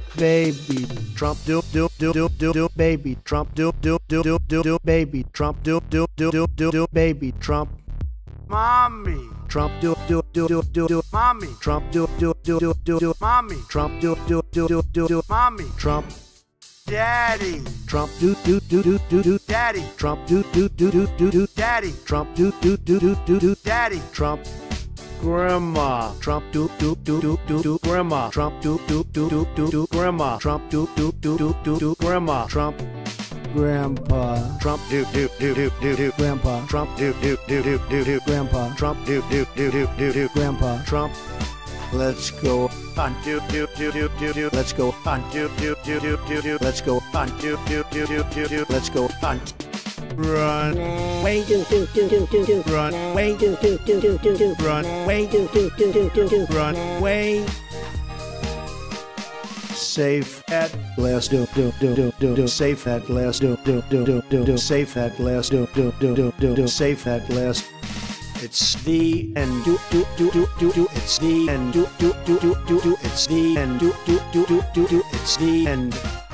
Baby Trump do do do do do do baby Trump do do do do do do baby Trump do do do do do do baby Trump. Mommy. Trump do do do do do do Mommy. Trump do do do do do do Mommy. Trump do do do do do do Mommy. Trump. Daddy. Trump do do do do do do Daddy. Trump do do do do do do Daddy. Trump do do do do do do Daddy. Trump. Grandma Trump do do do do do do Grandma Trump do do do do do do Grandma Trump do do do do do do Grandma Trump. Grandpa Trump do do do do do do Grandpa Trump do do do do do do Grandpa Trump do do do do do do Grandpa Trump. Let's go hunt do do do do do do let's go hunt do do do do do do let's go hunt do do do do do do let's go hunt. Run Way do do do do do do. run Way do do do do do do. run Way do do do do do do. run way. Safe at last do do do do do do safe at last do do do do do do safe at last do do do do do do safe at last. It's the end do do do do do do it's the end do do do do do do it's the end do do do do do do it's the end.